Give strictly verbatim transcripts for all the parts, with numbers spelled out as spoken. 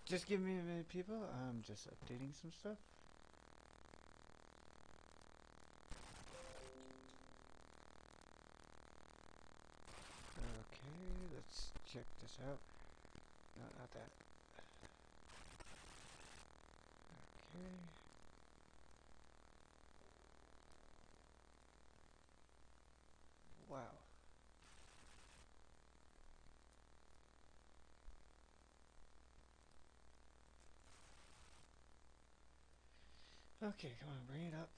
Just give me a minute, people. I'm just updating some stuff. Okay, let's check this out. No, not that. Okay. Wow. Okay, come on, bring it up.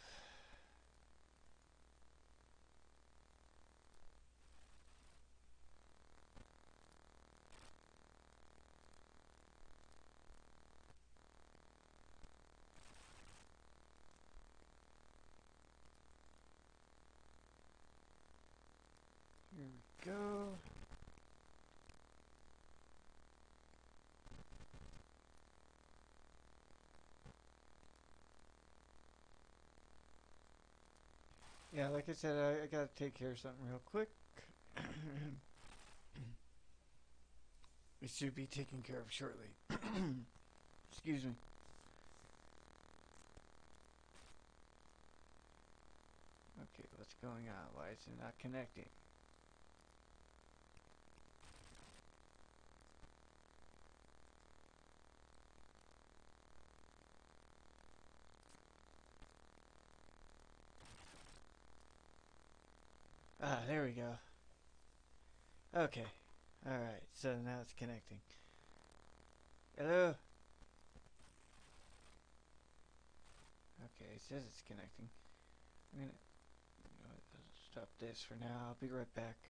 Here we go. Yeah, like I said, I, I gotta take care of something real quick. It should be taken care of shortly. Excuse me. Okay, what's going on? Why is it not connecting? Ah, there we go. Okay. Alright, so now it's connecting. Hello? Okay, it says it's connecting. I'm gonna, you know, stop this for now. I'll be right back.